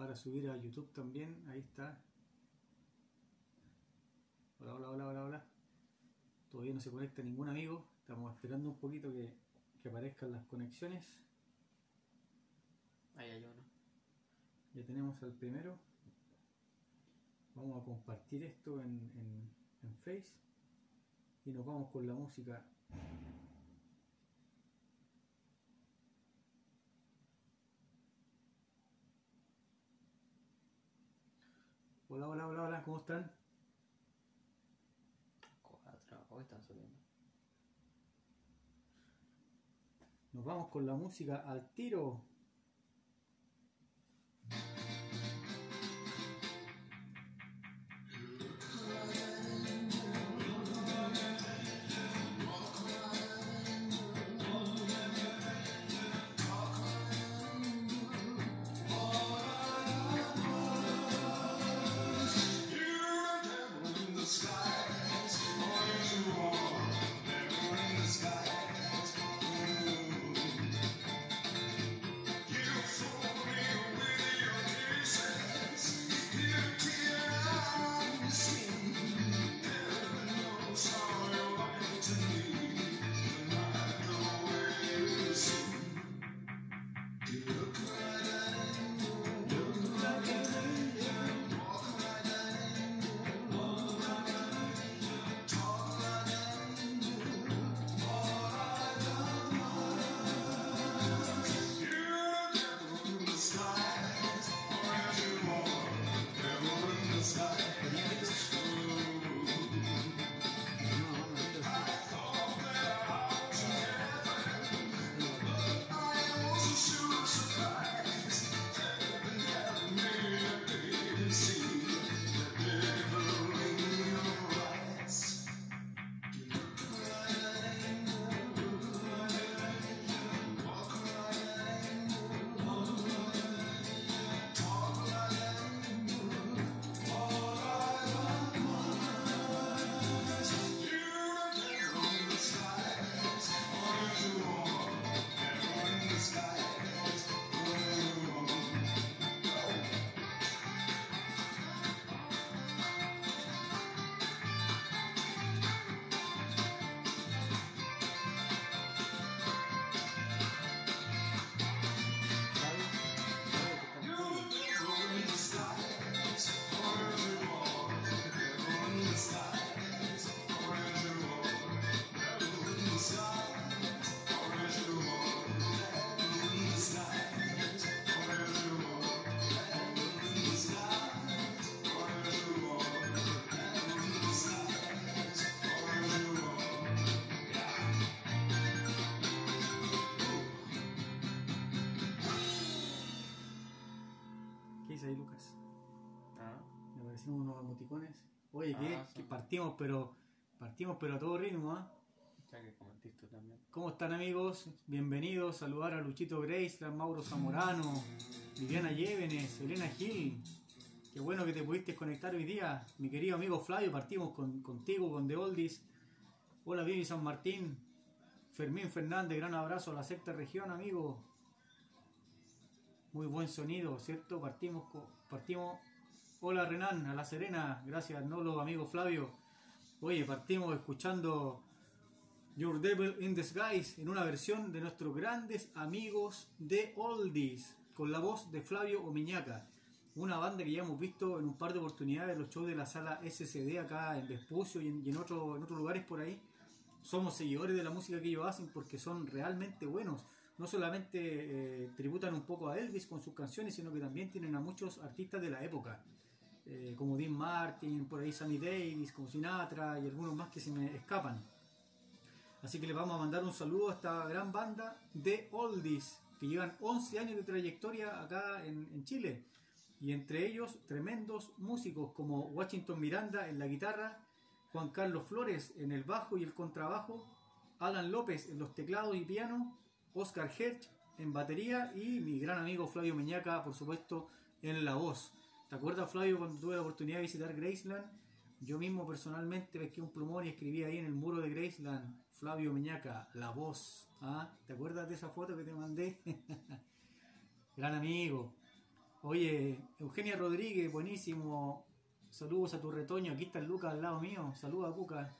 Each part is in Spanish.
para subir a YouTube también. Ahí está. Hola, hola, hola, hola, hola. Todavía no se conecta ningún amigo. Estamos esperando un poquito que aparezcan las conexiones. Ahí hay uno. Ya tenemos al primero. Vamos a compartir esto en Face. Y nos vamos con la música. Hola, hola, hola, hola, ¿cómo están? 4. Hoy están subiendo. Nos vamos con la música al tiro. ¿Qué dice ahí, Lucas? Me aparecieron unos emoticones. Oye, que partimos pero a todo ritmo, ¿ah? Ya que comentaste también. ¿Cómo están, amigos? Bienvenidos. Saludar a Luchito Graceland, Mauro Zamorano, Viviana Llévenes, Elena Gil. Qué bueno que te pudiste conectar hoy día. Mi querido amigo Flavio, partimos contigo, con The Oldies. Hola, Vivi San Martín. Fermín Fernández, gran abrazo a la sexta región, amigo. Muy buen sonido, ¿cierto? Partimos. Hola, Renan, a La Serena. Gracias, Nolo, amigo Flavio. Oye, partimos escuchando Your Devil in Disguise en una versión de nuestros grandes amigos de Oldies, con la voz de Flavio Omiñaca, una banda que ya hemos visto en un par de oportunidades en los shows de la sala SCD acá en Vespucio y en otros lugares por ahí. Somos seguidores de la música que ellos hacen porque son realmente buenos. No solamente tributan un poco a Elvis con sus canciones, sino que también tienen a muchos artistas de la época, como Dean Martin, por ahí Sammy Davis, como Sinatra y algunos más que se me escapan. Así que les vamos a mandar un saludo a esta gran banda de Oldies, que llevan 11 años de trayectoria acá en Chile. Y entre ellos, tremendos músicos como Washington Miranda en la guitarra, Juan Carlos Flores en el bajo y el contrabajo, Alan López en los teclados y piano, Oscar Hertz en batería y mi gran amigo Flavio Meñaca, por supuesto, en la voz. ¿Te acuerdas, Flavio, cuando tuve la oportunidad de visitar Graceland? Yo mismo personalmente pesqué un plumón y escribí ahí en el muro de Graceland, Flavio Meñaca, la voz. ¿Ah? ¿Te acuerdas de esa foto que te mandé? Gran amigo. Oye, Eugenia Rodríguez, buenísimo. Saludos a tu retoño. Aquí está el Lucas al lado mío. Saludos a Cuca.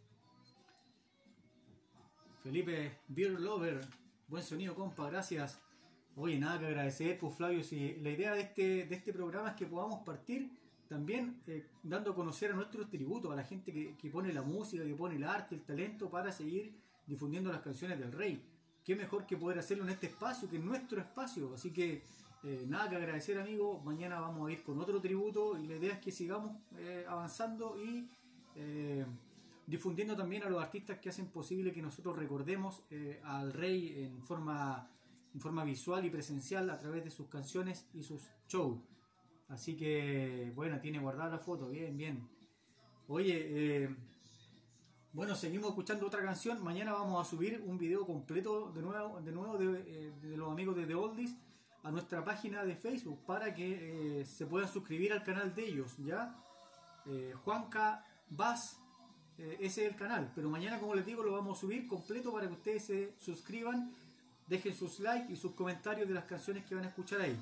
Felipe Beer Lover. Buen sonido, compa. Gracias. Oye, nada que agradecer, pues Flavio. Si la idea de este programa es que podamos partir también dando a conocer a nuestros tributos, a la gente que pone la música, que pone el arte, el talento para seguir difundiendo las canciones del Rey. Qué mejor que poder hacerlo en este espacio, que en nuestro espacio. Así que nada que agradecer, amigos. Mañana vamos a ir con otro tributo y la idea es que sigamos avanzando y difundiendo también a los artistas que hacen posible que nosotros recordemos al Rey en forma visual y presencial a través de sus canciones y sus shows. Así que, bueno, tiene guardada la foto, bien, bien. Oye, bueno, seguimos escuchando otra canción. Mañana vamos a subir un video completo de nuevo de los amigos de The Oldies a nuestra página de Facebook para que se puedan suscribir al canal de ellos, ¿ya? Juanca Bass, ese es el canal, pero mañana, como les digo, lo vamos a subir completo para que ustedes se suscriban, dejen sus likes y sus comentarios de las canciones que van a escuchar ahí.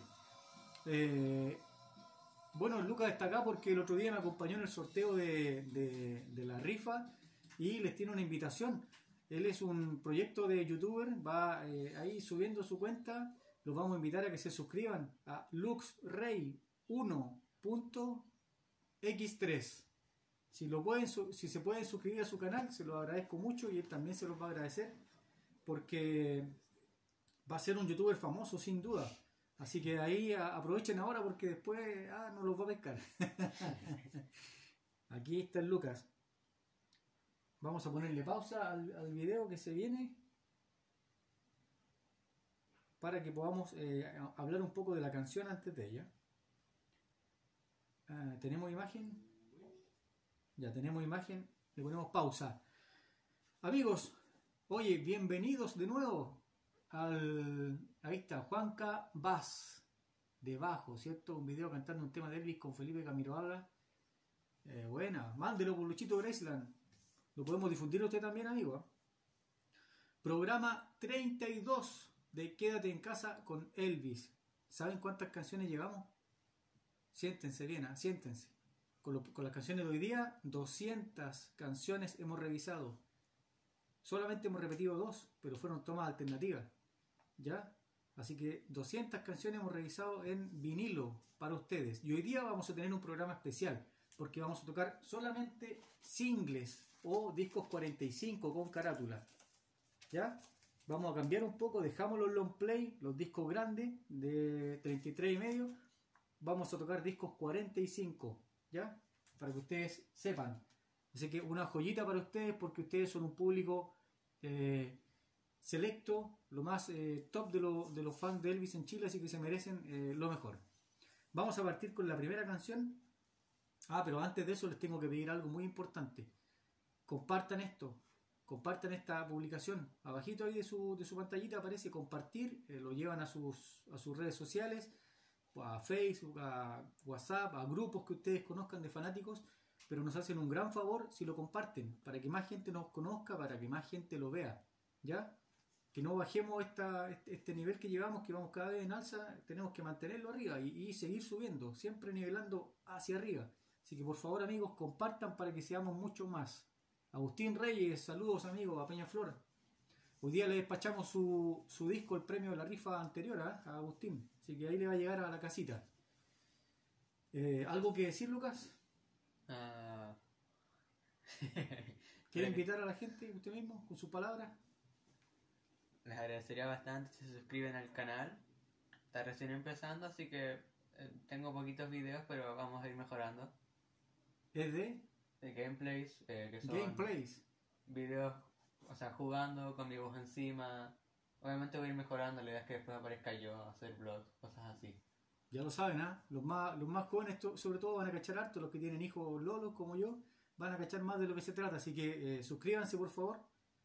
Bueno, Lucas está acá porque el otro día me acompañó en el sorteo de la rifa y les tiene una invitación. Él es un proyecto de youtuber, va ahí subiendo su cuenta. Los vamos a invitar a que se suscriban a luxrey1.x3. Si se pueden suscribir a su canal, se lo agradezco mucho y él también se los va a agradecer porque va a ser un youtuber famoso sin duda. Así que ahí aprovechen ahora porque después no los va a pescar. Aquí está el Lucas. Vamos a ponerle pausa al video que se viene para que podamos hablar un poco de la canción antes de ella. ¿Tenemos imagen? Ya tenemos imagen. Le ponemos pausa. Amigos, oye, bienvenidos de nuevo ahí está, Juanca Bass, de bajo, ¿cierto? Un video cantando un tema de Elvis con Felipe Camiroaga. Buena, mándelo por Luchito Graceland. Lo podemos difundir usted también, amigo. Programa 32 de Quédate en Casa con Elvis. ¿Saben cuántas canciones llevamos? Siéntense bien, siéntense. Con las canciones de hoy día, 200 canciones hemos revisado. Solamente hemos repetido 2, pero fueron tomas alternativas. ¿Ya? Así que 200 canciones hemos revisado en vinilo para ustedes. Y hoy día vamos a tener un programa especial, porque vamos a tocar solamente singles o discos 45 con carátula. ¿Ya? Vamos a cambiar un poco, dejamos los long play, los discos grandes de 33,5. Vamos a tocar discos 45, ¿ya? Para que ustedes sepan. Así que una joyita para ustedes, porque ustedes son un público selecto, lo más top de los fans de Elvis en Chile, así que se merecen lo mejor. Vamos a partir con la primera canción. Pero antes de eso les tengo que pedir algo muy importante. Compartan esto, compartan esta publicación. Abajito ahí de su pantallita aparece compartir, lo llevan a sus redes sociales, a Facebook, a WhatsApp, a grupos que ustedes conozcan de fanáticos, pero nos hacen un gran favor si lo comparten, para que más gente nos conozca, para que más gente lo vea, ¿ya? Que no bajemos este nivel que llevamos, que vamos cada vez en alza, tenemos que mantenerlo arriba y seguir subiendo, siempre nivelando hacia arriba. Así que por favor, amigos, compartan para que seamos mucho más. Agustín Reyes, saludos, amigos, a Peñaflor. Hoy día le despachamos su disco, el premio de la rifa anterior a Agustín, así que ahí le va a llegar a la casita. ¿Algo que decir, Lucas? ¿Quiere invitar a la gente usted mismo con sus palabras? Les agradecería bastante si se suscriben al canal. Está recién empezando, así que tengo poquitos videos, pero vamos a ir mejorando. ¿Es de gameplays, que son gameplays? videos, o sea, jugando con mi voz encima. Obviamente voy a ir mejorando, la idea es que después aparezca yo, hacer vlogs, cosas así. Ya lo saben, los más jóvenes sobre todo van a cachar harto, los que tienen hijos lolos como yo, van a cachar más de lo que se trata, así que suscríbanse por favor.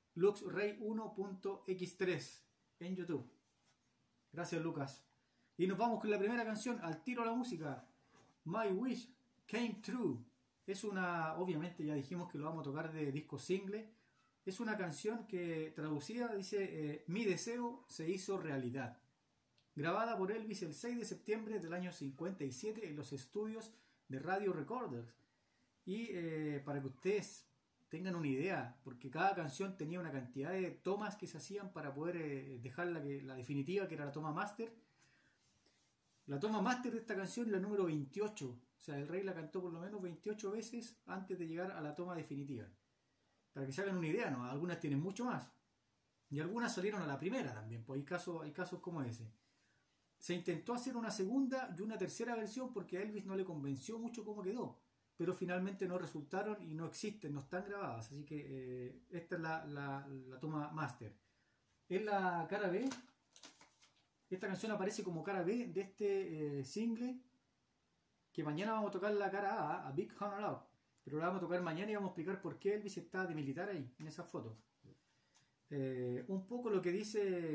luxrey1.x3 en YouTube. Gracias, Lucas. Y nos vamos con la primera canción, al tiro a la música. My Wish Came True. Es obviamente ya dijimos que lo vamos a tocar de disco single. Es una canción que traducida dice, mi deseo se hizo realidad. grabada por Elvis el 6 de septiembre del año 57 en los estudios de Radio Recorders. Y para que ustedes tengan una idea, porque cada canción tenía una cantidad de tomas que se hacían para poder dejar la definitiva, que era la toma master. La toma master de esta canción es la número 28, o sea, el rey la cantó por lo menos 28 veces antes de llegar a la toma definitiva. Para que se hagan una idea, ¿no? Algunas tienen mucho más. Y algunas salieron a la primera también, pues hay casos como ese. Se intentó hacer una segunda y una tercera versión porque a Elvis no le convenció mucho cómo quedó, pero finalmente no resultaron y no existen, no están grabadas. Así que esta es la toma master. En la cara B, esta canción aparece como cara B de este single, que mañana vamos a tocar la cara A Big Horn Love, pero la vamos a tocar mañana y vamos a explicar por qué Elvis está de militar ahí, en esa foto. Un poco lo que dice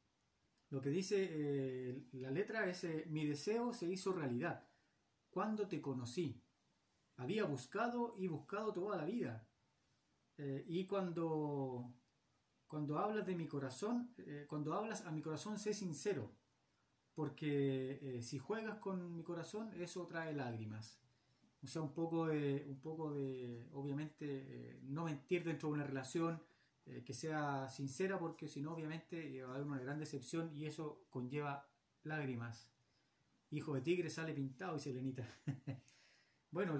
la letra es: mi deseo se hizo realidad cuando te conocí. Había buscado y buscado toda la vida. Y cuando hablas de mi corazón, cuando hablas a mi corazón, sé sincero, porque si juegas con mi corazón, eso trae lágrimas. O sea, un poco de obviamente, no mentir dentro de una relación, que sea sincera, porque si no, obviamente, va a haber una gran decepción y eso conlleva lágrimas. Hijo de tigre sale pintado, dice Lenita. Bueno,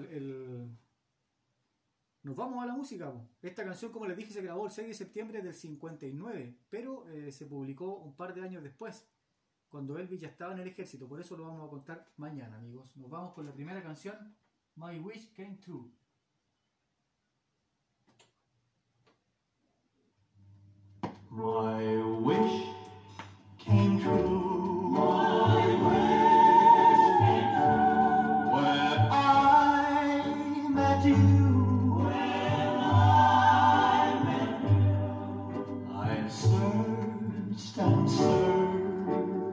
nos vamos a la música. Esta canción, como les dije, se grabó el 6 de septiembre del 59, pero se publicó un par de años después, cuando Elvis ya estaba en el ejército. Por eso lo vamos a contar mañana, amigos. Nos vamos con la primera canción, My Wish Came True. My wish came true. My wish came true. When I met you. When I met you. I searched and searched.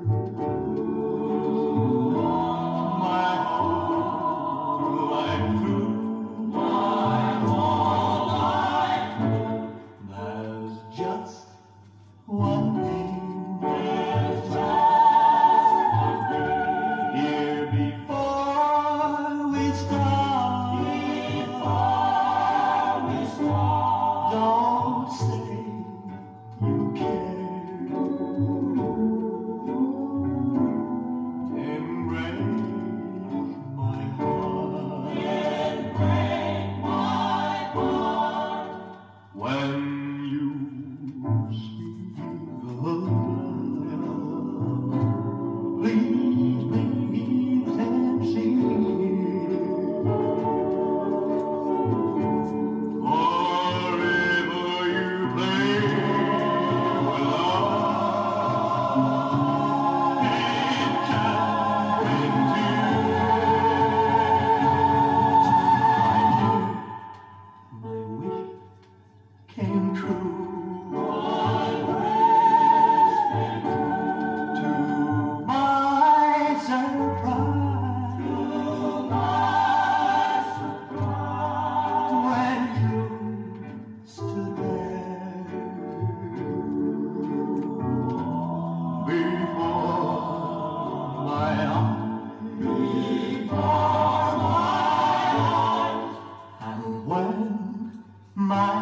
My whole life through. My whole life through. There's just one thing, there's just one thing. Here before we start, don't say you care. Embrace my heart, embrace my heart. When you speak of love, please be sincere. Forever you play with love, it can bring tears. My wish came true. To my surprise, when you stood there before my eyes, and when my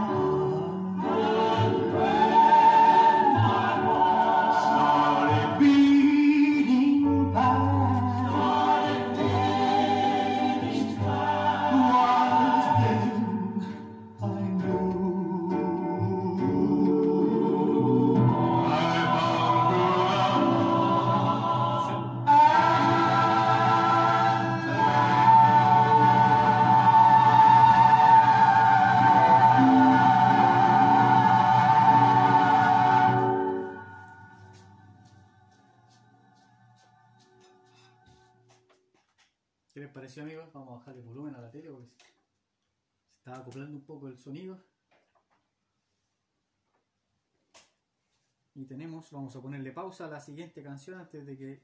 heart started beating fast, was then I knew I found ¿Qué les pareció, amigos? Vamos a bajarle volumen a la tele porque se estaba acoplando un poco el sonido. Y vamos a ponerle pausa a la siguiente canción antes que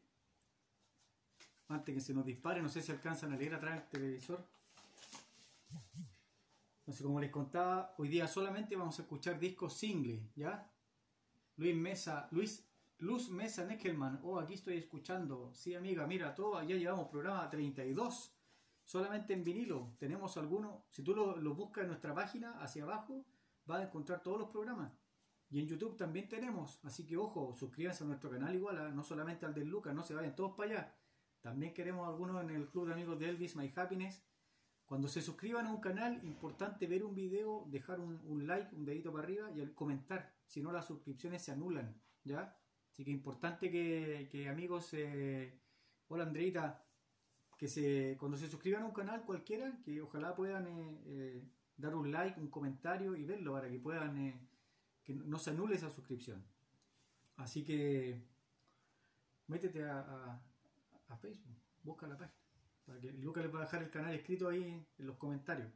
se nos dispare. No sé si alcanzan a leer atrás el televisor. Entonces, como les contaba, hoy día solamente vamos a escuchar discos single, ¿ya? Luis Luz Mesa Neckelman, oh, aquí estoy escuchando. Sí, amiga, mira, todo, ya llevamos programa 32, solamente en vinilo. Tenemos algunos, si tú lo buscas en nuestra página, hacia abajo, vas a encontrar todos los programas. Y en YouTube también tenemos, así que ojo, suscríbanse a nuestro canal igual, no solamente al del Lucas, no se vayan todos para allá. También queremos algunos en el club de amigos de Elvis My Happiness. Cuando se suscriban a un canal, importante ver un video, dejar un like, un dedito para arriba y comentar, si no las suscripciones se anulan, ¿ya? Así que importante que amigos, hola Andreita, cuando se suscriban a un canal cualquiera, que ojalá puedan dar un like, un comentario y verlo para que puedan, que no se anule esa suscripción. Así que métete a Facebook, busca la página, para que Lucas les va a dejar el canal escrito ahí en los comentarios.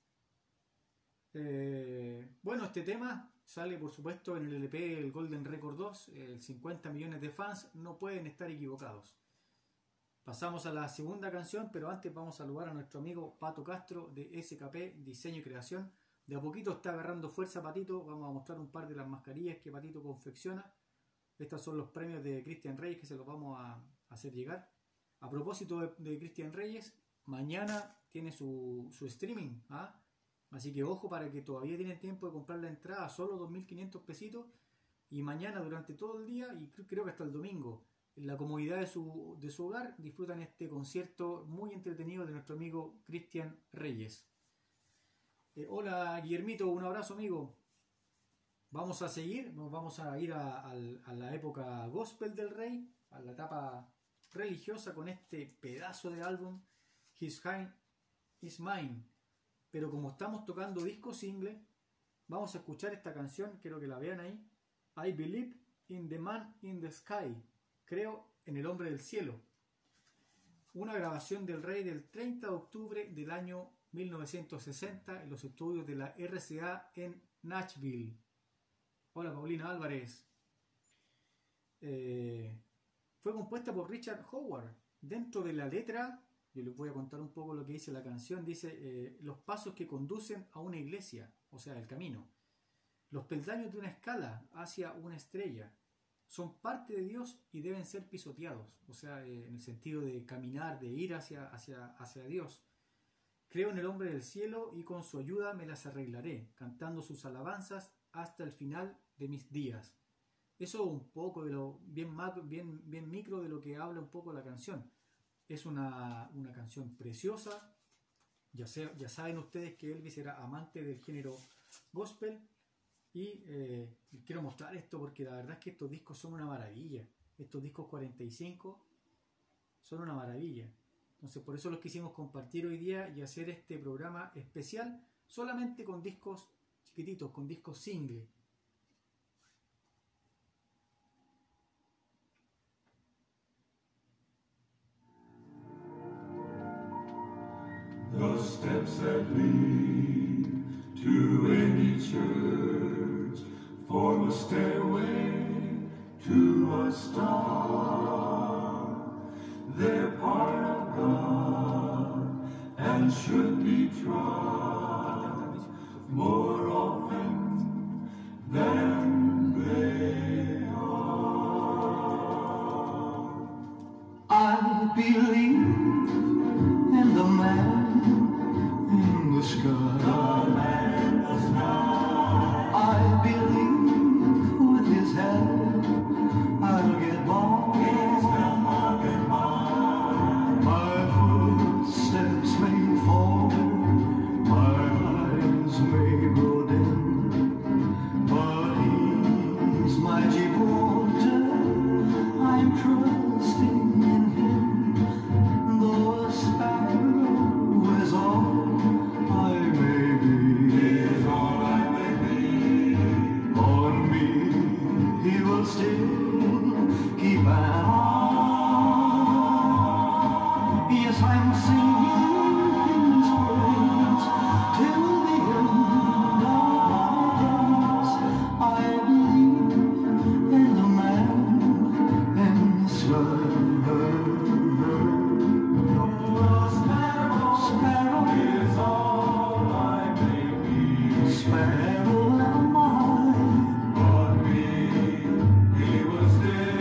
Bueno, este tema sale por supuesto en el LP el Golden Record 2, 50 millones de fans, no pueden estar equivocados. Pasamos a la segunda canción, pero antes vamos a saludar a nuestro amigo Pato Castro de SKP Diseño y Creación. De a poquito está agarrando fuerza Patito, vamos a mostrar un par de las mascarillas que Patito confecciona. Estos son los premios de Cristian Reyes que se los vamos a hacer llegar. A propósito de Cristian Reyes, mañana tiene su streaming, ¿ah? Así que ojo, para que todavía tienen tiempo de comprar la entrada, solo 2.500 pesitos. Y mañana durante todo el día, y creo que hasta el domingo, en la comodidad de su hogar, disfrutan este concierto muy entretenido de nuestro amigo Cristian Reyes. Hola Guillermito, un abrazo amigo. Vamos a seguir, nos vamos a ir a la época gospel del rey, a la etapa religiosa con este pedazo de álbum, His Hand Is Mine. Pero como estamos tocando disco single, vamos a escuchar esta canción, quiero que la vean ahí. I Believe in the Man in the Sky. Creo en el hombre del cielo. Una grabación del rey del 30 de octubre del año 1960 en los estudios de la RCA en Nashville. Hola Paulina Álvarez. Fue compuesta por Richard Howard. Dentro de la letra, yo les voy a contar un poco lo que dice la canción. Dice, los pasos que conducen a una iglesia, o sea, el camino. Los peldaños de una escala hacia una estrella. Son parte de Dios y deben ser pisoteados. O sea, en el sentido de caminar, de ir hacia Dios. Creo en el hombre del cielo y con su ayuda me las arreglaré, cantando sus alabanzas hasta el final de mis días. Eso un poco de lo bien micro de lo que habla un poco la canción. Es una canción preciosa. Ya saben ustedes que Elvis era amante del género gospel. Y quiero mostrar esto porque la verdad es que estos discos son una maravilla. Estos discos 45 son una maravilla. Entonces por eso los quisimos compartir hoy día y hacer este programa especial solamente con discos chiquititos, con discos single. The steps that lead to any church form a stairway to a star. They're part of God and should be trod more often than they are. I believe in the man in the sky. The man in the sky. I believe with his help I'll get by. His help I'll get by. My footsteps may fall, my eyes may grow dim, but he's my Gibraltar. I'm trusting in him. Though a sparrow is all I may be, is all I may be. On me he will still keep an eye. Yes, I'm singing his praise till the end of my days. I believe in the man in the sky. Sparrow is all I may be. Sparrow am I. On me he will still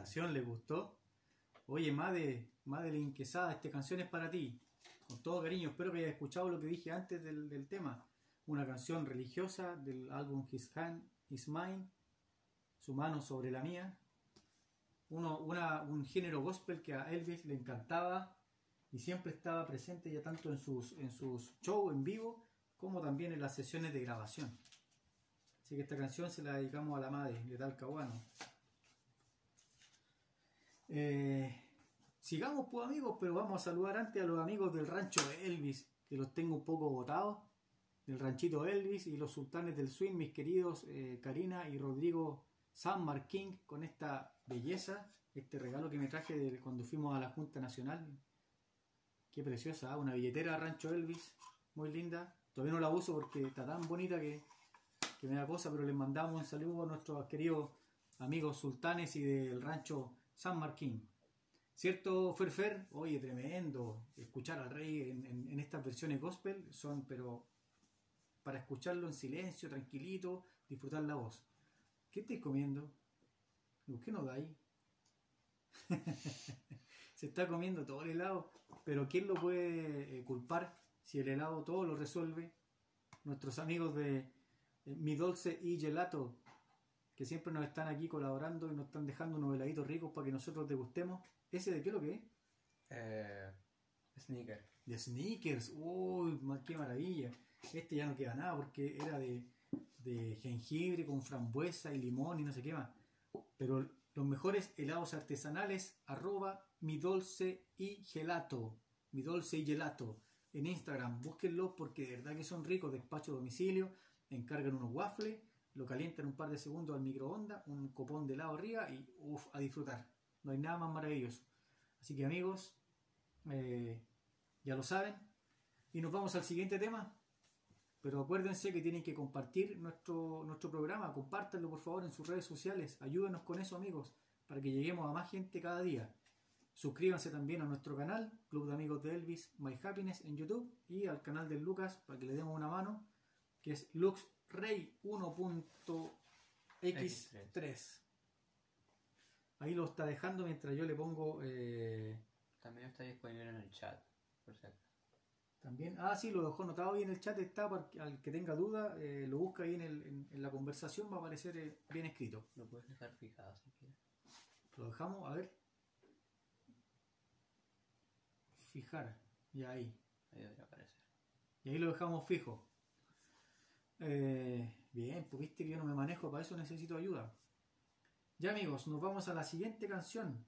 revelación, ¿le gustó? Oye, Madeline Quesada, esta canción es para ti. Con todo cariño, espero que hayas escuchado lo que dije antes del tema. Una canción religiosa del álbum His Hand Is Mine, su mano sobre la mía. Un género gospel que a Elvis le encantaba y siempre estaba presente ya tanto en sus shows en vivo como también en las sesiones de grabación. Así que esta canción se la dedicamos a la madre de Talcahuano. Sigamos pues amigos, pero vamos a saludar antes a los amigos del rancho Elvis, que los tengo un poco botados, del ranchito Elvis y los sultanes del swing, mis queridos Karina y Rodrigo San Martín, con esta belleza, este regalo que me traje cuando fuimos a la Junta Nacional. Qué preciosa, ¿eh? Una billetera Rancho Elvis, muy linda. Todavía no la uso porque está tan bonita que me da cosa, pero les mandamos un saludo a nuestros queridos amigos sultanes y del rancho San Martín. ¿Cierto, Ferfer? Oye, tremendo. Escuchar al rey en estas versiones gospel son, pero para escucharlo en silencio, tranquilito, disfrutar la voz. ¿Qué estáis comiendo? ¿Por qué no dais? Se está comiendo todo el helado, pero ¿quién lo puede culpar si el helado todo lo resuelve? Nuestros amigos de Mi Dolce y Gelato, que siempre nos están aquí colaborando y nos están dejando unos heladitos ricos para que nosotros degustemos. ¿Ese de qué es lo que es? Sneaker. De Snickers. Uy, qué maravilla. Este ya no queda nada porque era de jengibre con frambuesa y limón y no sé qué más. Pero los mejores helados artesanales, @Mi Dolce y Gelato. Mi Dolce y Gelato. En Instagram, búsquenlo porque de verdad que son ricos. Despacho a domicilio, encargan unos waffles, lo calientan un par de segundos al microondas, un copón de helado arriba y a disfrutar. No hay nada más maravilloso. Así que amigos, ya lo saben. Y nos vamos al siguiente tema. Pero acuérdense que tienen que compartir nuestro programa. Compártanlo por favor en sus redes sociales. Ayúdenos con eso amigos, para que lleguemos a más gente cada día. Suscríbanse también a nuestro canal, Club de Amigos de Elvis, My Happiness en YouTube. Y al canal del Lucas, para que le demos una mano, que es LuxRey 1.x3. Ahí lo está dejando mientras yo le pongo... También está disponible en el chat, por si acaso. También, sí, lo dejó anotado ahí en el chat, está para al que tenga duda, lo busca ahí en la conversación, va a aparecer bien escrito. Lo puedes dejar fijado si quieres. Lo dejamos, a ver. Fijar, ya ahí. Ahí debería aparecer. Y ahí lo dejamos fijo. Bien, pues viste que yo no me manejo, para eso necesito ayuda. Ya amigos, nos vamos a la siguiente canción.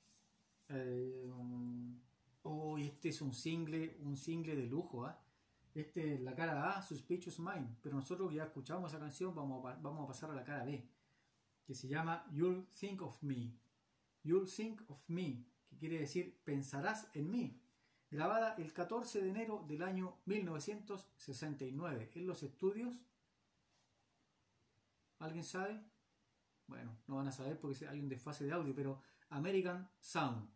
Este es un single de lujo, ¿eh? Este es la cara A, Suspicious Mind, pero nosotros ya escuchamos esa canción, vamos a pasar a la cara B, que se llama You'll Think of Me. You'll Think of Me, que quiere decir pensarás en mí. Grabada el 14 de enero del año 1969 en los estudios. ¿Alguien sabe? Bueno, no van a saber porque hay un desfase de audio, pero American Sound.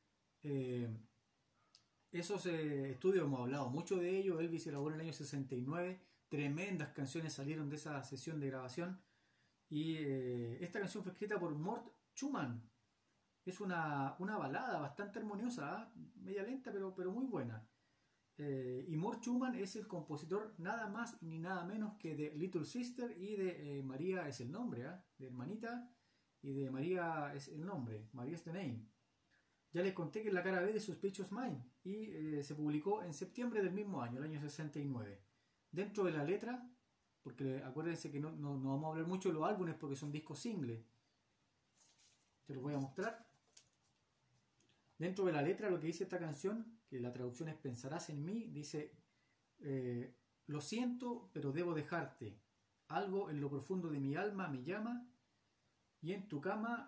Esos estudios hemos hablado mucho de ellos. Elvis se grabó en el año 69. Tremendas canciones salieron de esa sesión de grabación. Y esta canción fue escrita por Mort Schumann. Es una balada bastante armoniosa, ¿eh? Media lenta, pero muy buena. Y Mort Schumann es el compositor nada más ni nada menos que de Little Sister y de María es el nombre, ¿eh? De Hermanita y de María es el nombre. María es the name. Ya les conté que es la cara B de Suspicious Mind y se publicó en septiembre del mismo año, el año 69. Dentro de la letra, porque acuérdense que no vamos a hablar mucho de los álbumes porque son discos singles. Te los voy a mostrar. Dentro de la letra lo que dice esta canción, que la traducción es pensarás en mí, dice lo siento, pero debo dejarte. Algo en lo profundo de mi alma me llama y en tu cama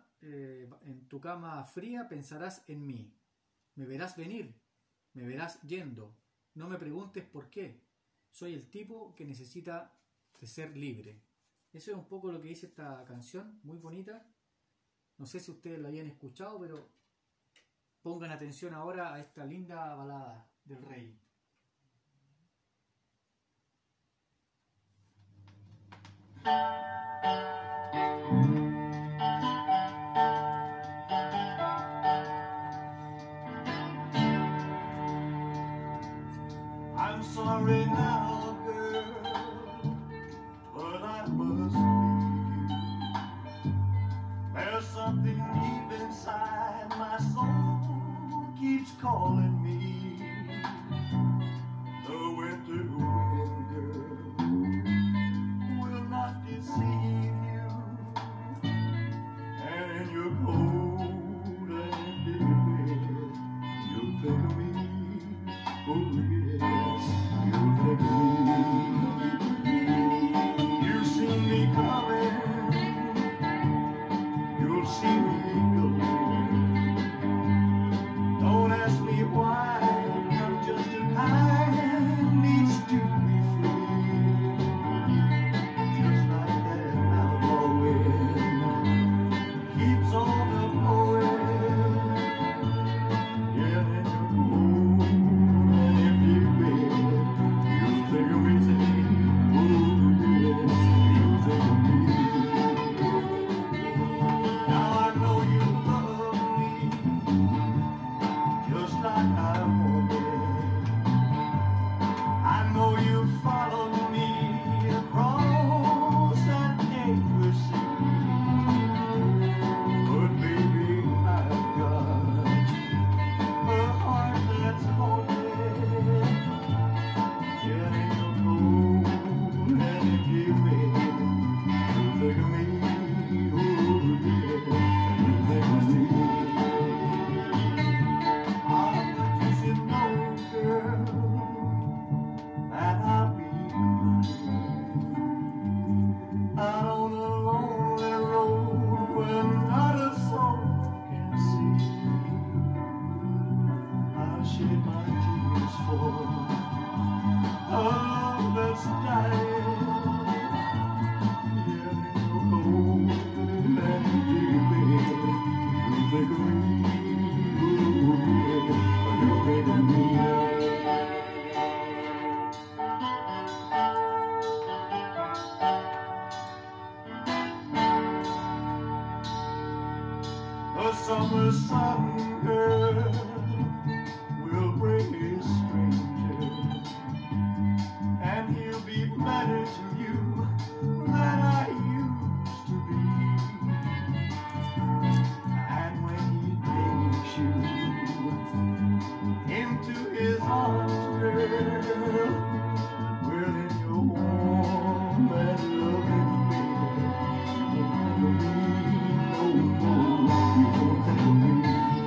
fría pensarás en mí. Me verás venir, me verás yendo. No me preguntes por qué. Soy el tipo que necesita de ser libre. Eso es un poco lo que dice esta canción, muy bonita. No sé si ustedes la habían escuchado, pero pongan atención ahora a esta linda balada del rey. I'm sorry now, girl, but I must leave you. There's something deep inside my soul keeps calling me. The winter wind, girl, will not deceive you. And in your cold and bitter bed, you'll think of me. Oh yes, you'll think of me. You've seen me coming, you'll see me go. Don't ask me why, I'm just a kind needs to be free. Just like that outlaw wind keeps on a blowing. Yeah, in your cold and empty bed, you'll think of me. Oh yes, you'll think of me. Now I know you love me just like I wanted. I know you followed me across that endless sea. But baby, I've got a heart that's haunted. Yeah, in your cold and empty bed, you'll think of me. Oh yeah, you'll think of me. But you should know, girl, that I'll be out on a lonely road where not a soul can see. I'll shed my tears for a love that's dying. Yeah, in your cold and empty bed, you'll think of me. Oh yeah, you'll think of me. The summer sun, girl, will bring a stranger, and he'll be better to you than I used to be. And when he takes you into his arms, girl, well, in your warm and loving bed, you won't think of me no more. You won't think of me.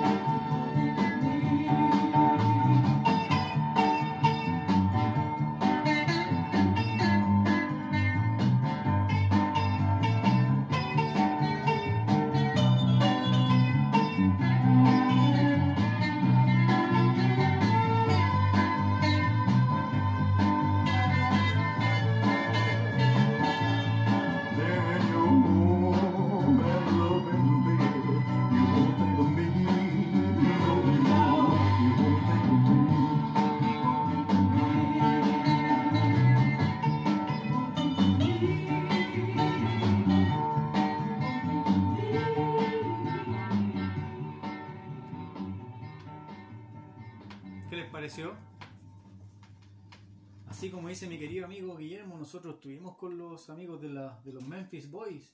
There in your warm and loving bed, you won't think of me no more. You won't think of me. ¿Qué les pareció? Así como dice mi querido amigo Guillermo, nosotros estuvimos con los amigos de los Memphis Boys.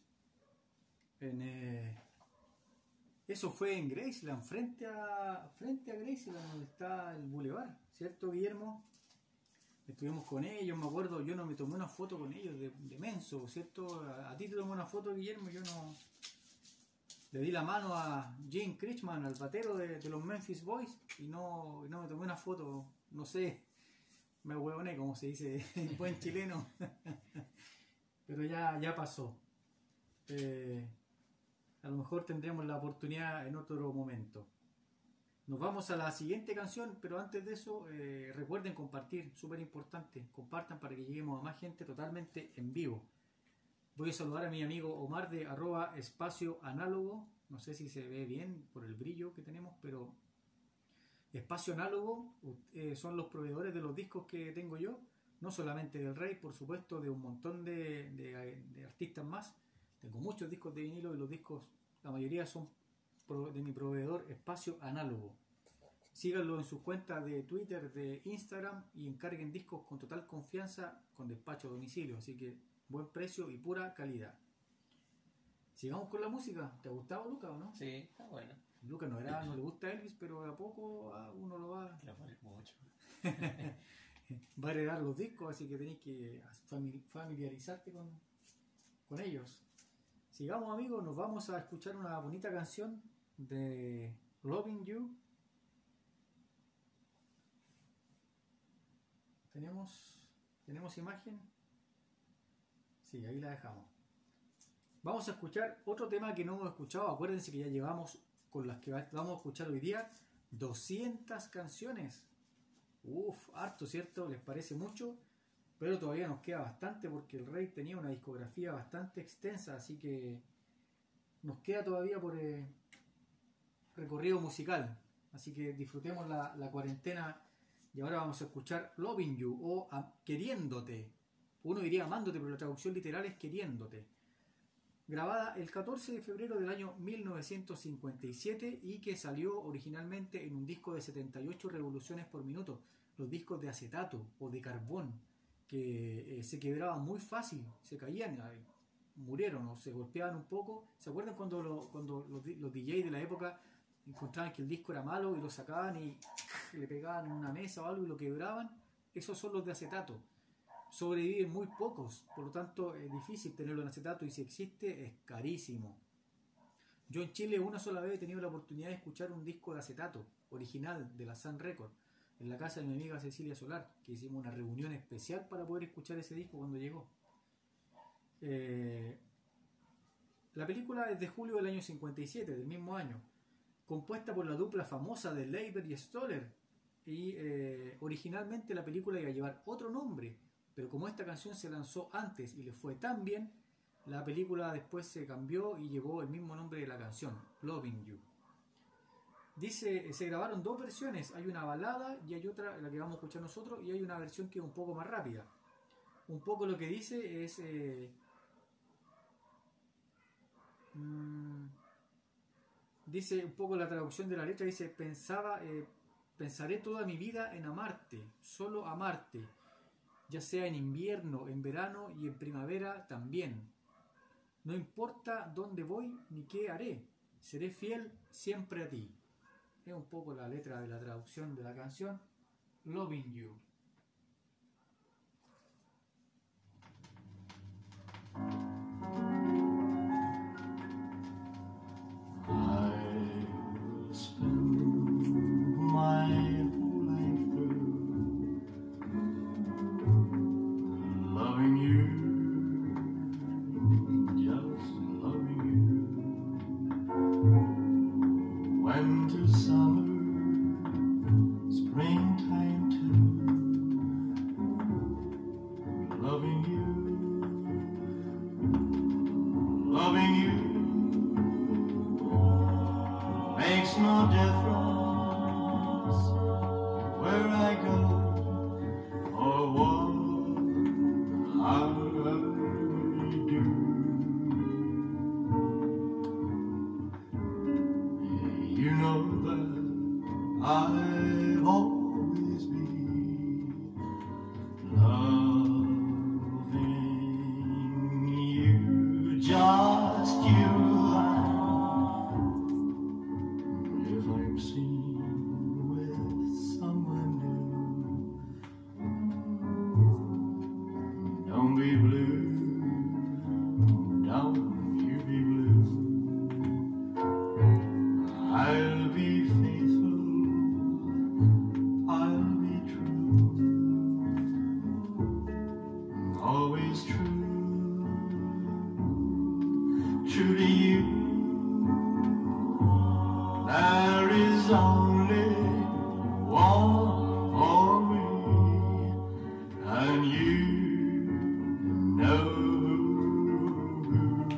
Eso fue en Graceland, frente a Graceland, donde está el Boulevard, ¿cierto, Guillermo? Estuvimos con ellos, me acuerdo, yo no me tomé una foto con ellos de menso, ¿cierto? A ti te tomé una foto, Guillermo, yo no... Le di la mano a Gene Chrisman, al batero de los Memphis Boys, y no me tomé una foto, no sé, me huevoné, como se dice en buen chileno. Pero ya pasó. A lo mejor tendremos la oportunidad en otro momento. Nos vamos a la siguiente canción, pero antes de eso, recuerden compartir, súper importante, compartan para que lleguemos a más gente totalmente en vivo. Voy a saludar a mi amigo Omar de @espacio análogo. No sé si se ve bien por el brillo que tenemos, pero Espacio Análogo son los proveedores de los discos que tengo yo. No solamente del Rey, por supuesto, de un montón de artistas más. Tengo muchos discos de vinilo y los discos, la mayoría son de mi proveedor Espacio Análogo. Síganlo en sus cuentas de Twitter, de Instagram y encarguen discos con total confianza con despacho a domicilio. Así que buen precio y pura calidad. Sigamos con la música. ¿Te ha gustado, Luca, o no? Sí, está bueno. Luca no le gusta Elvis, pero de a poco uno lo va Lo pones mucho. a heredar los discos, así que tenéis que familiarizarte con ellos. Sigamos, amigos, nos vamos a escuchar una bonita canción de Loving You. ¿Tenemos imagen? Sí, ahí la dejamos. Vamos a escuchar otro tema que no hemos escuchado. Acuérdense que ya llevamos, con las que vamos a escuchar hoy día, 200 canciones. Uf, harto, ¿cierto? ¿Les parece mucho? Pero todavía nos queda bastante porque el Rey tenía una discografía bastante extensa, así que nos queda todavía por recorrido musical. Así que disfrutemos la cuarentena y ahora vamos a escuchar Loving You o Queriéndote. Uno diría amándote, pero la traducción literal es queriéndote. Grabada el 14 de febrero del año 1957 y que salió originalmente en un disco de 78 revoluciones por minuto, los discos de acetato o de carbón, que se quebraban muy fácil, se caían, murieron o se golpeaban un poco. ¿Se acuerdan cuando los DJs de la época encontraban que el disco era malo y lo sacaban y le pegaban en una mesa o algo y lo quebraban? Esos son los de acetato. Sobreviven muy pocos, por lo tanto es difícil tenerlo en acetato y si existe es carísimo. Yo en Chile una sola vez he tenido la oportunidad de escuchar un disco de acetato original de la Sun Record en la casa de mi amiga Cecilia Solar, que hicimos una reunión especial para poder escuchar ese disco cuando llegó. La película es de julio del año 57, del mismo año, compuesta por la dupla famosa de Leiber y Stoller, y originalmente la película iba a llevar otro nombre, pero como esta canción se lanzó antes y le fue tan bien, la película después se cambió y llevó el mismo nombre de la canción, Loving You. Dice, se grabaron dos versiones, hay una balada y hay otra, la que vamos a escuchar nosotros, y hay una versión que es un poco más rápida. Un poco lo que dice es... dice un poco la traducción de la letra, dice, pensaré toda mi vida en amarte, solo amarte, ya sea en invierno, en verano y en primavera también. No importa dónde voy ni qué haré, seré fiel siempre a ti. Es un poco la letra de la traducción de la canción Loving You. I'll spend my whole life through loving you, just loving you. Winter, summer, springtime too, loving you, loving you. Makes no difference where I go or what I do. You know that I've always been loving you, just you. If I'm seen with someone new, don't be blue, don't you be blue. I'll be faithful, I'll be true, always true, true to you. There is only one for me, and you know who.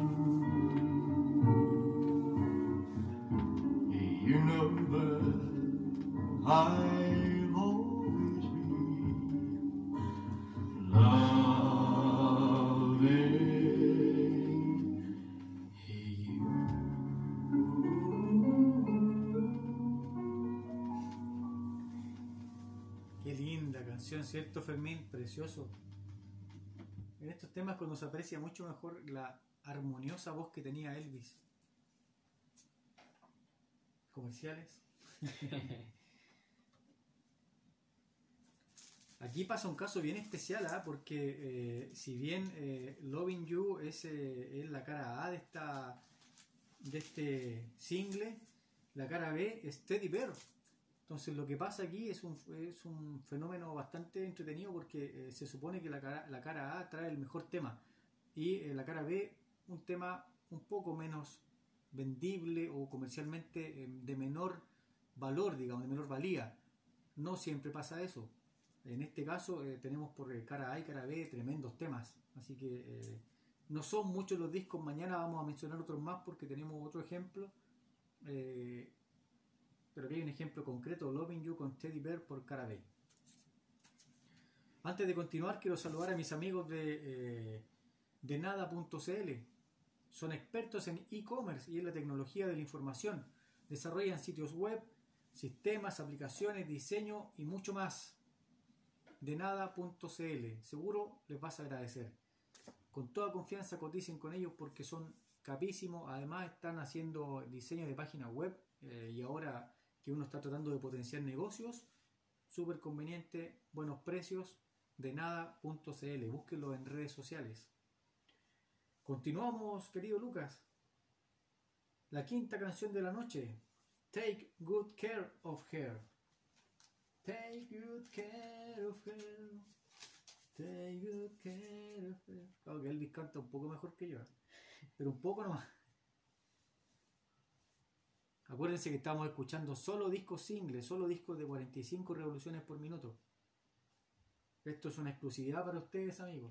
You know that I've always been loving you. ¿Cierto, Fermín? Precioso. En estos temas cuando se aprecia mucho mejor la armoniosa voz que tenía Elvis. Comerciales. Aquí pasa un caso bien especial, ¿eh? Porque si bien Loving You es la cara A de este single, la cara B es Teddy Bear. Entonces lo que pasa aquí es un fenómeno bastante entretenido porque se supone que la cara A trae el mejor tema y la cara B un tema un poco menos vendible o comercialmente de menor valor, digamos, de menor valía. No siempre pasa eso. En este caso tenemos por cara A y cara B tremendos temas, así que no son muchos los discos. Mañana vamos a mencionar otros más porque tenemos otro ejemplo, pero aquí hay un ejemplo concreto, Loving You con Teddy Bear por cara B. Antes de continuar quiero saludar a mis amigos de nada.cl. Son expertos en e-commerce y en la tecnología de la información. Desarrollan sitios web, sistemas, aplicaciones, diseño y mucho más. De nada.cl. Seguro les vas a agradecer. Con toda confianza coticen con ellos porque son capísimos. Además están haciendo diseño de páginas web y ahora que uno está tratando de potenciar negocios, súper conveniente, buenos precios. De nada.cl. Búsquenlo en redes sociales. Continuamos, querido Lucas. La quinta canción de la noche. Take Good Care of Her. Take good care of her. Take good care of her. Claro que Elvis canta un poco mejor que yo, pero un poco nomás. Acuérdense que estamos escuchando solo discos singles, solo discos de 45 revoluciones por minuto. Esto es una exclusividad para ustedes, amigos.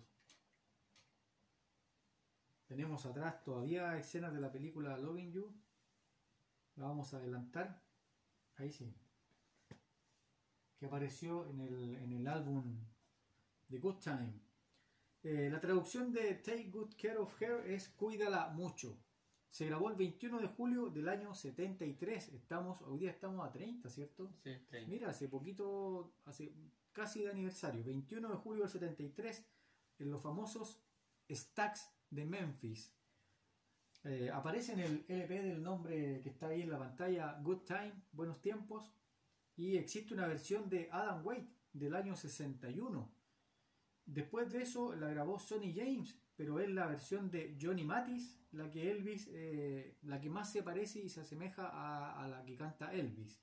Tenemos atrás todavía escenas de la película Loving You. La vamos a adelantar. Ahí sí. Que apareció en el álbum The Good Time. La traducción de Take Good Care of Her es Cuídala mucho. Se grabó el 21 de julio del año 73. Hoy día estamos a 30, ¿cierto? Sí, 30. Mira, hace poquito, hace casi de aniversario. 21 de julio del 73, en los famosos Stax de Memphis. Aparece en el LP del nombre que está ahí en la pantalla, Good Time, Buenos Tiempos. Y existe una versión de Adam Waite del año 61. Después de eso la grabó Sonny James, pero es la versión de Johnny Mathis, la que Elvis, la que más se parece y se asemeja a la que canta Elvis.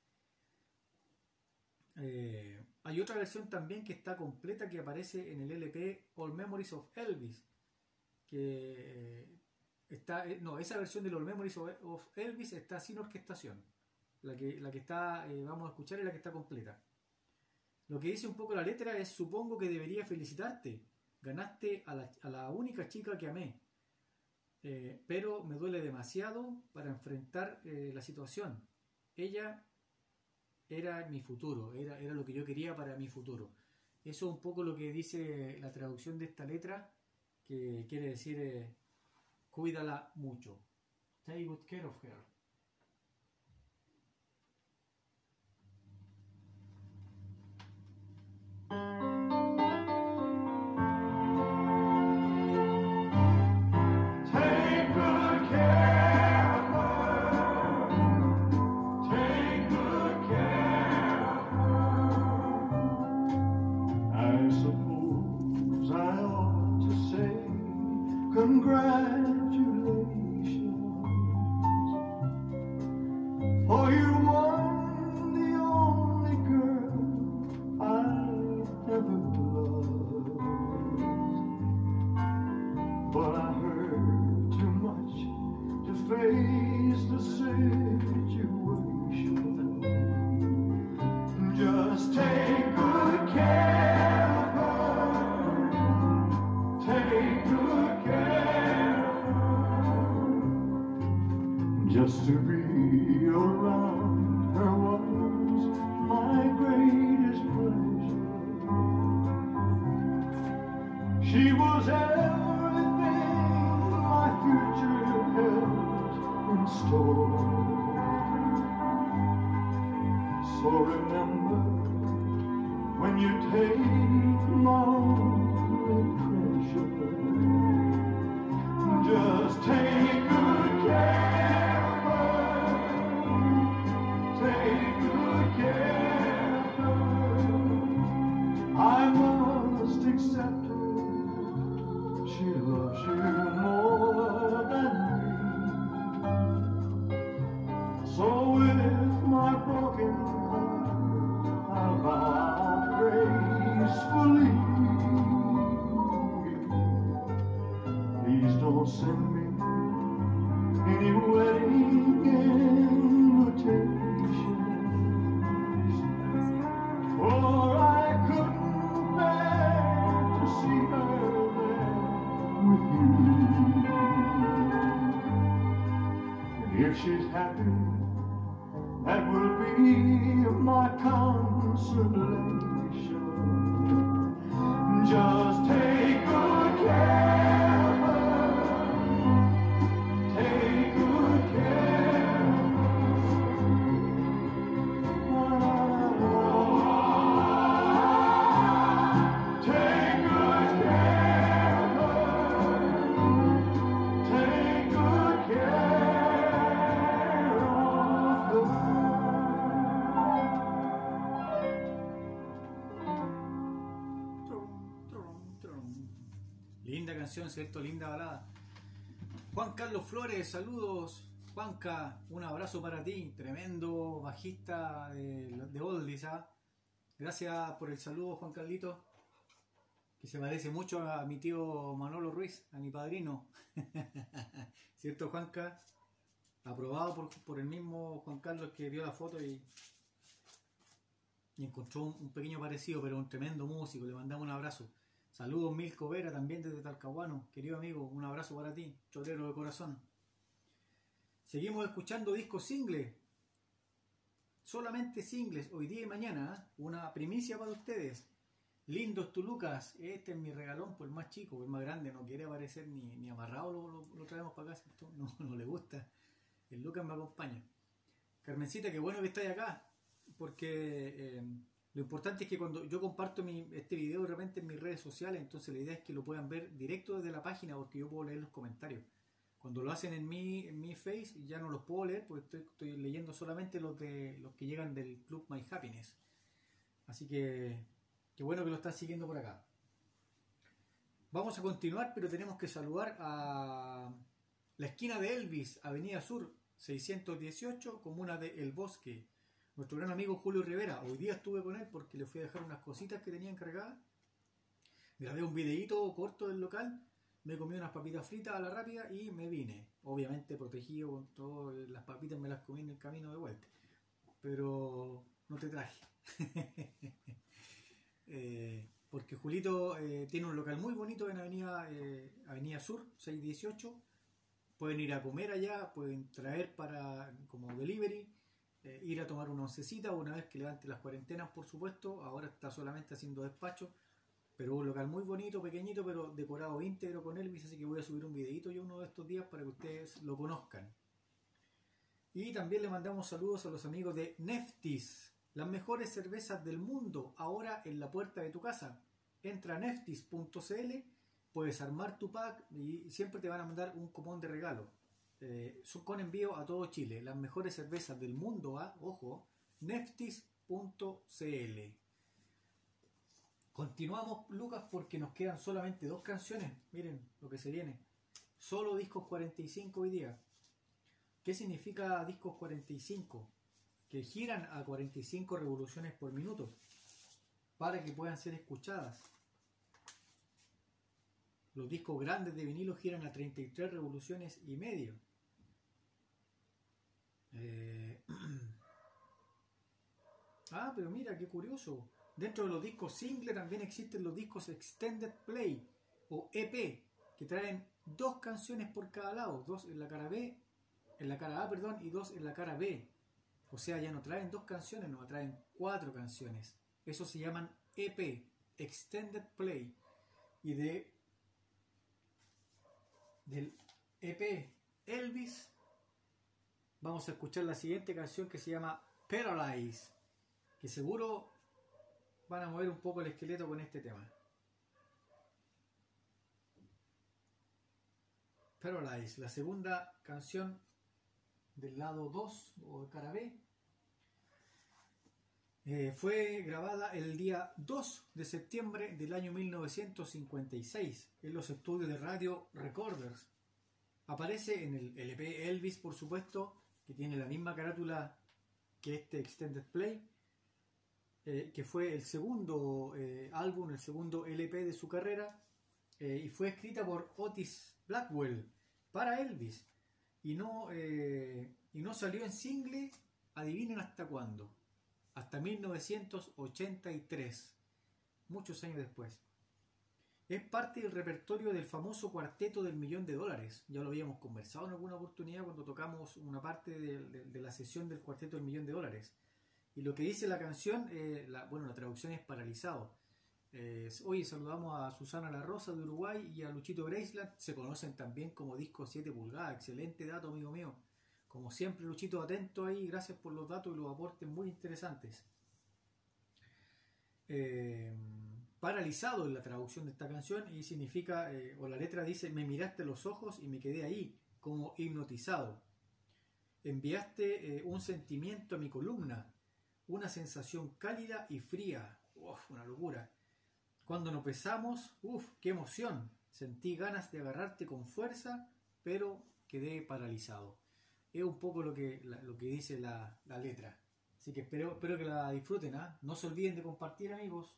Hay otra versión también que está completa que aparece en el LP All Memories of Elvis, que esa versión del All Memories of Elvis está sin orquestación. La que está, vamos a escuchar, es la que está completa. Lo que dice un poco la letra es: supongo que debería felicitarte. Ganaste a la única chica que amé. Pero me duele demasiado para enfrentar la situación. Ella era mi futuro, era lo que yo quería para mi futuro. Eso es un poco lo que dice la traducción de esta letra, que quiere decir cuídala mucho. Take good care of her. Take good care of her. Take good care of her. I suppose I ought to say congratulations, for you won the only girl I ever loved. But I heard too much to face the situation. Just take good care of her. Take good care of her. Just to be around her was my greatest pleasure. She was everything my future held in store. So remember when you take my only treasure. Just take good care of her. Take good care of her. I must accept her. She loves you more than me. So with my broken heart, I'll bow out gracefully. Please don't send me any wedding invitations, for I couldn't bear to see her there with you. If she's happy, that will be my consolation. Just take good care of her. Take good care of her. Take good care of her. Take good care of her. Linda canción, ¿cierto? Linda balada. Juan Carlos Flores, saludos. Juanca, un abrazo para ti. Tremendo bajista de oldies, ¿ah? Gracias por el saludo, Juan Carlito. Que se parece mucho a mi tío Manolo Ruiz, a mi padrino. ¿Cierto, Juanca? Aprobado por el mismo Juan Carlos que vio la foto y encontró un pequeño parecido, pero un tremendo músico. Le mandamos un abrazo. Saludos Milko Vera, también desde Talcahuano. Querido amigo, un abrazo para ti, chorero de corazón. Seguimos escuchando discos singles. Solamente singles, hoy día y mañana. ¿Eh? Una primicia para ustedes. Lindos tu Lucas. Este es mi regalón, por el más chico, por el más grande. No quiere aparecer ni amarrado, lo traemos para acá. ¿Cierto? No le gusta. El Lucas me acompaña. Carmencita, qué bueno que estáis acá. Porque... lo importante es que cuando yo comparto este video de repente en mis redes sociales, entonces la idea es que lo puedan ver directo desde la página porque yo puedo leer los comentarios. Cuando lo hacen en mi face ya no los puedo leer porque estoy leyendo solamente los que llegan del Club My Happiness. Así que qué bueno que lo están siguiendo por acá. Vamos a continuar, pero tenemos que saludar a la esquina de Elvis, Avenida Sur 618, comuna de El Bosque. Nuestro gran amigo Julio Rivera. Hoy día estuve con él porque le fui a dejar unas cositas que tenía encargadas. Grabé un videíto corto del local. Me comí unas papitas fritas a la rápida y me vine. Obviamente protegido con todo. Las papitas me las comí en el camino de vuelta. Pero no te traje. Porque Julito tiene un local muy bonito en Avenida Sur 618. Pueden ir a comer allá. Pueden traer como delivery. Ir a tomar una oncecita una vez que levante las cuarentenas, por supuesto. Ahora está solamente haciendo despacho, pero un local muy bonito, pequeñito, pero decorado íntegro con Elvis, así que voy a subir un videito yo uno de estos días para que ustedes lo conozcan. Y también le mandamos saludos a los amigos de Neftis, las mejores cervezas del mundo, ahora en la puerta de tu casa. Entra a neftis.cl, puedes armar tu pack y siempre te van a mandar un cupón de regalo. Con envío a todo Chile, las mejores cervezas del mundo, ojo, neftis.cl. Continuamos, Lucas, porque nos quedan solamente 2 canciones. Miren lo que se viene. Solo discos 45 hoy día. ¿Qué significa discos 45? Que giran a 45 revoluciones por minuto para que puedan ser escuchadas. Los discos grandes de vinilo giran a 33 revoluciones y medio. Pero mira, qué curioso. Dentro de los discos single también existen los discos Extended Play o EP, que traen 2 canciones por cada lado, 2 en la cara B, en la cara A, perdón, y 2 en la cara B. O sea, ya no traen 2 canciones, no, traen 4 canciones. Eso se llaman EP, Extended Play. Y del EP Elvis vamos a escuchar la siguiente canción que se llama Paralyze, que seguro van a mover un poco el esqueleto con este tema. Paradise, la segunda canción del lado 2 o cara B, fue grabada el día 2 de septiembre del año 1956 en los estudios de Radio Recorders. Aparece en el LP Elvis, por supuesto, que tiene la misma carátula que este Extended Play, que fue el segundo álbum, el segundo LP de su carrera, y fue escrita por Otis Blackwell para Elvis, y no salió en single, adivinen hasta cuándo, hasta 1983, muchos años después. Es parte del repertorio del famoso Cuarteto del Millón de Dólares. Ya lo habíamos conversado en alguna oportunidad cuando tocamos una parte de la sesión del Cuarteto del Millón de Dólares. Y lo que dice la canción, la traducción es paralizado. Hoy saludamos a Susana La Rosa de Uruguay y a Luchito Graceland. Se conocen también como disco 7 pulgadas. Excelente dato, amigo mío. Como siempre, Luchito, atento ahí. Gracias por los datos y los aportes muy interesantes. Paralizado en la traducción de esta canción, y significa, o la letra dice: me miraste a los ojos y me quedé ahí, como hipnotizado. Enviaste un sentimiento a mi columna, una sensación cálida y fría. Uf, una locura. Cuando nos besamos, qué emoción. Sentí ganas de agarrarte con fuerza, pero quedé paralizado. Es un poco lo que dice la letra. Así que espero que la disfruten, ¿eh? No se olviden de compartir, amigos.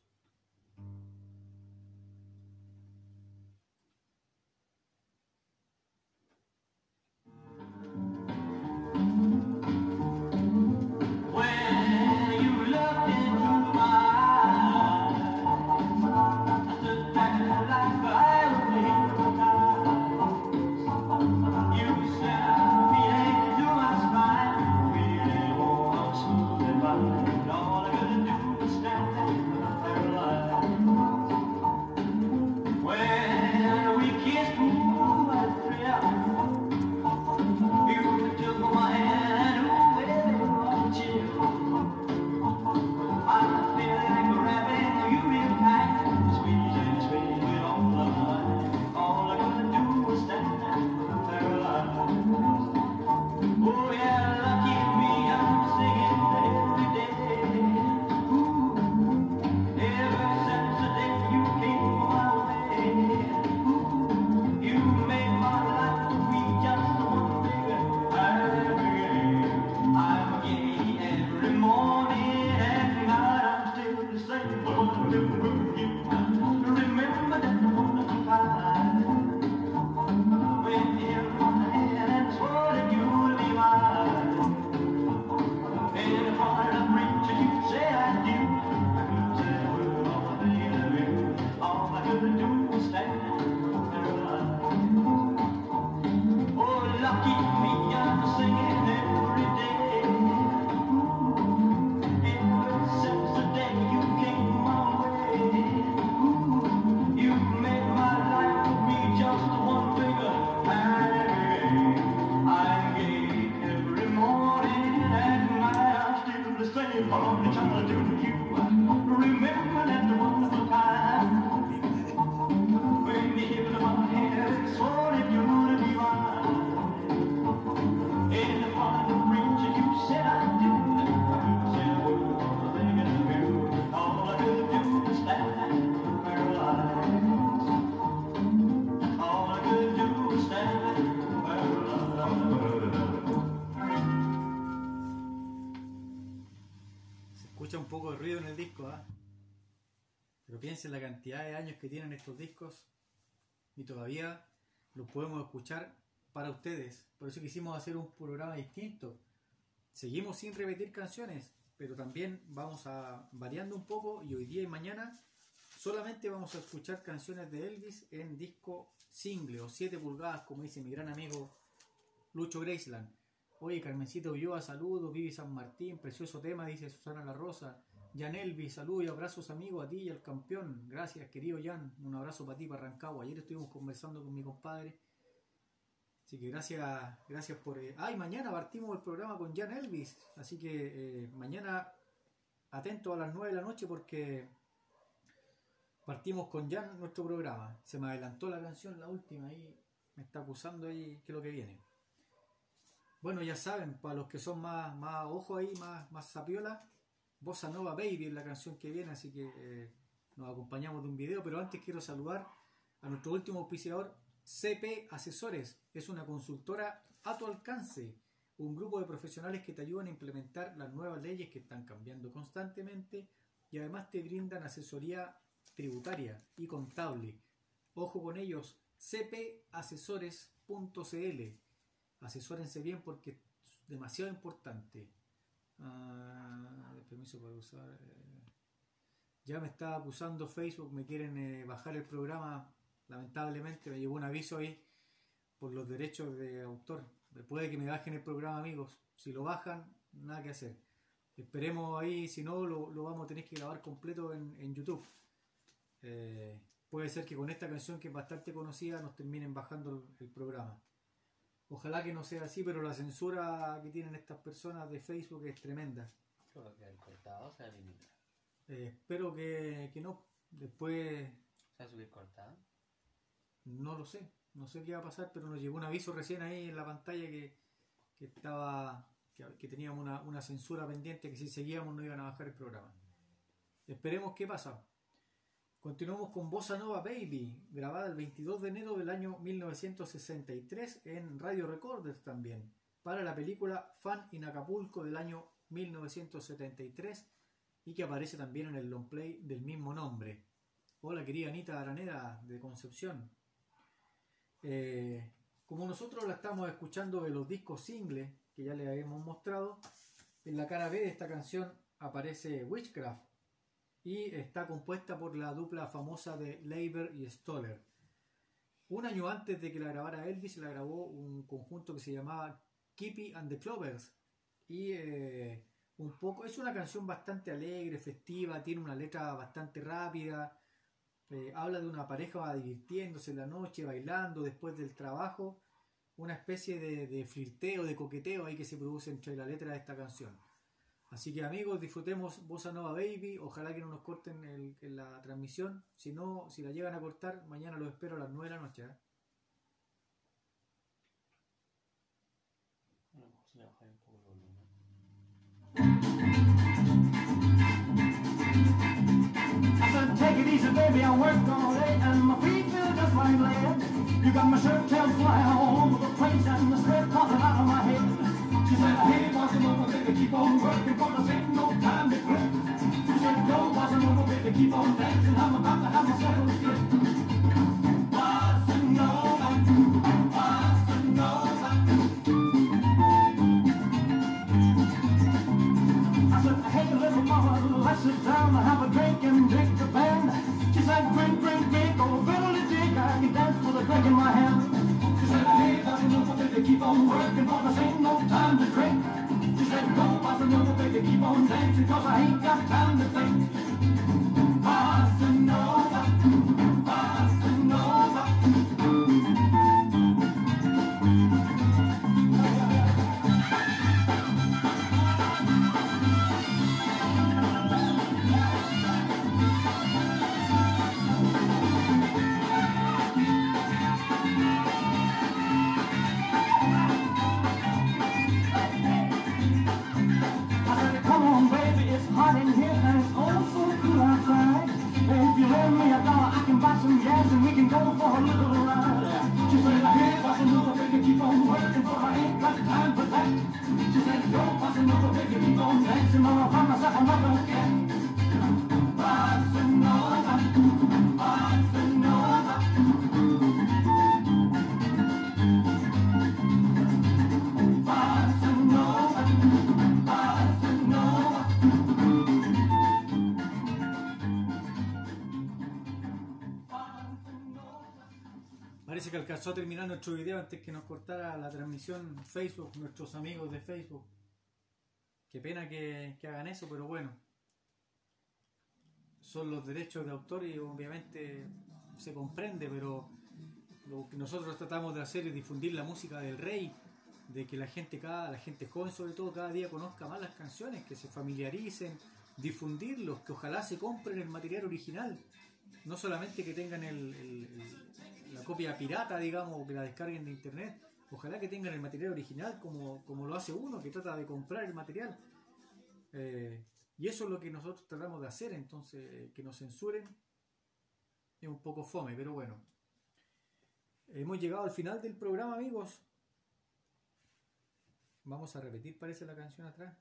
Un poco de ruido en el disco, pero piensen la cantidad de años que tienen estos discos y todavía los podemos escuchar para ustedes. Por eso quisimos hacer un programa distinto. Seguimos sin repetir canciones, pero también vamos a variando un poco, y hoy día y mañana solamente vamos a escuchar canciones de Elvis en disco single o 7 pulgadas, como dice mi gran amigo Lucho Graceland. Oye, Carmencita Ulloa, saludos. Vivi San Martín, precioso tema, dice Susana La Rosa. Jan Elvis, saludos y abrazos, amigo, a ti y al campeón. Gracias, querido Jan. Un abrazo para ti, para Rancagua. Ayer estuvimos conversando con mi compadre. Así que gracias por... y mañana partimos el programa con Jan Elvis. Así que mañana atento a las 9 de la noche, porque Partimos con ya nuestro programa. Se me adelantó la canción, la última, ahí me está acusando ahí que es lo que viene. Bueno, ya saben, para los que son más ojo ahí, más sapiola, Bossa Nova Baby es la canción que viene, así que nos acompañamos de un video, pero antes quiero saludar a nuestro último auspiciador, CP Asesores. Es una consultora a tu alcance, un grupo de profesionales que te ayudan a implementar las nuevas leyes que están cambiando constantemente y además te brindan asesoría tributaria y contable. Ojo con ellos, cpasesores.cl. Asesórense bien porque es demasiado importante. Permiso para usar. Ya me está acusando Facebook, me quieren bajar el programa. Lamentablemente me llegó un aviso ahí por los derechos de autor. Puede que me bajen el programa, amigos. Si lo bajan, nada que hacer. Esperemos ahí, si no lo vamos a tener que grabar completo en YouTube. Puede ser que con esta canción, que es bastante conocida, nos terminen bajando el programa. Ojalá que no sea así, pero la censura que tienen estas personas de Facebook es tremenda. Creo que el cortado se elimina. Espero que no. Después ¿Se va a subir cortado? no lo sé. No sé qué va a pasar, pero nos llegó un aviso recién ahí en la pantalla que teníamos una censura pendiente, que si seguíamos no iban a bajar el programa. Esperemos qué pasa. Continuamos con Bossa Nova Baby, grabada el 22 de enero del año 1963 en Radio Recorders también, para la película Fan in Acapulco del año 1973 y que aparece también en el long play del mismo nombre. Hola querida Anita Araneda de Concepción. Como nosotros la estamos escuchando de los discos singles que ya les habíamos mostrado, en la cara B de esta canción aparece Witchcraft y está compuesta por la dupla famosa de Leiber y Stoller. Un año antes de que la grabara Elvis, la grabó un conjunto que se llamaba Kippy and the Clovers y un poco, es una canción bastante alegre, festiva, tiene una letra bastante rápida. Habla de una pareja divirtiéndose en la noche, bailando después del trabajo, una especie de flirteo, de coqueteo ahí que se produce entre la letra de esta canción. Así que amigos, disfrutemos Bossa Nova Baby, ojalá que no nos corten en la transmisión, si no, si la llegan a cortar, mañana los espero a las 9 de la noche. Bueno, pues le bajaré un poco el volumen. I said, take it easy, baby, I worked all day and my feet feel just like lead. You got my shirt tail flying all over the place and the sweat popping out of my head. She said, hey, bossa nova, baby, keep on working for this ain't no time to quit. She said, go, bossa nova, baby, keep on dancing, I'm about to have myself a fit. Bossa nova, bossa nova. I said, hey, little mama, let's sit down and have a drink and dig the band. She said, drink, drink, drink, oh, fiddly dig, I can dance with a drink in my hand. She said, hey, bossa nova, baby, keep on working, for this ain't no time to drink. She said, go, bossa nova, baby, keep on dancing, cause I ain't got time to think. Bossa nova, bossa nova. Hot in here and it's oh so cool outside. And if you lend me $1, I can buy some gas and we can go for a little ride. She said, hey, bossa nova, baby, keep on working, for I ain't got time for that. She said, go, bossa nova, baby, keep on dancing, or I'll find myself another cat. Bossa nova, bossa nova. Bossa nova, bossa nova. Parece que alcanzó a terminar nuestro video antes que nos cortara la transmisión Facebook, nuestros amigos de Facebook. Qué pena que hagan eso, pero bueno. Son los derechos de autor y obviamente se comprende, pero lo que nosotros tratamos de hacer es difundir la música del rey, de que la gente joven sobre todo, cada día conozca más las canciones, que se familiaricen, difundirlos, que ojalá se compren el material original. no solamente que tengan la copia pirata, digamos, o que la descarguen de internet, ojalá que tengan el material original como lo hace uno, que trata de comprar el material. Y eso es lo que nosotros tratamos de hacer, entonces que nos censuren es un poco fome, pero bueno. Hemos llegado al final del programa, amigos. Vamos a repetir, parece, la canción atrás.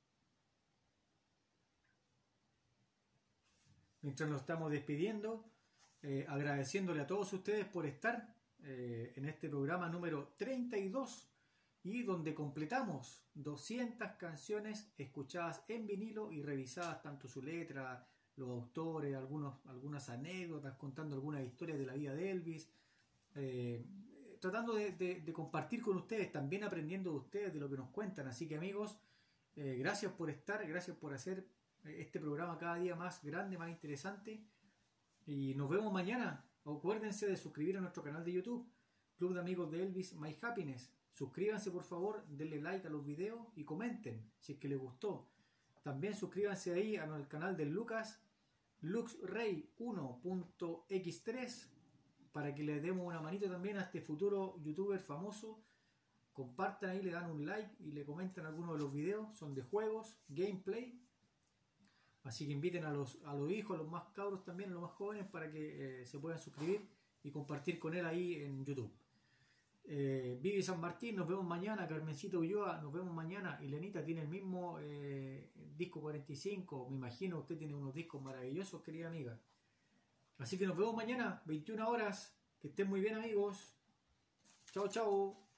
Mientras nos estamos despidiendo, agradeciéndole a todos ustedes por estar en este programa número 32 y donde completamos 200 canciones escuchadas en vinilo y revisadas tanto su letra, los autores, algunas anécdotas, contando algunas historias de la vida de Elvis, tratando de compartir con ustedes, también aprendiendo de ustedes, de lo que nos cuentan. Así que amigos, gracias por estar, gracias por hacer este programa cada día más grande, más interesante, y nos vemos mañana. Acuérdense de suscribir a nuestro canal de YouTube, Club de Amigos de Elvis My Happiness. Suscríbanse, por favor, denle like a los videos y comenten si es que les gustó. También suscríbanse ahí al canal de Lucas, LuxRay1.x3, para que le demos una manito también a este futuro youtuber famoso. Compartan ahí, le dan un like y le comentan algunos de los videos, son de juegos, gameplay. Así que inviten a los hijos, a los más cabros también, a los más jóvenes, para que se puedan suscribir y compartir con él ahí en YouTube. Vivi San Martín, nos vemos mañana. Carmencita Ulloa, nos vemos mañana. Y Lenita tiene el mismo disco 45. Me imagino usted tiene unos discos maravillosos, querida amiga. Así que nos vemos mañana, 21 horas. Que estén muy bien, amigos. Chao, chao.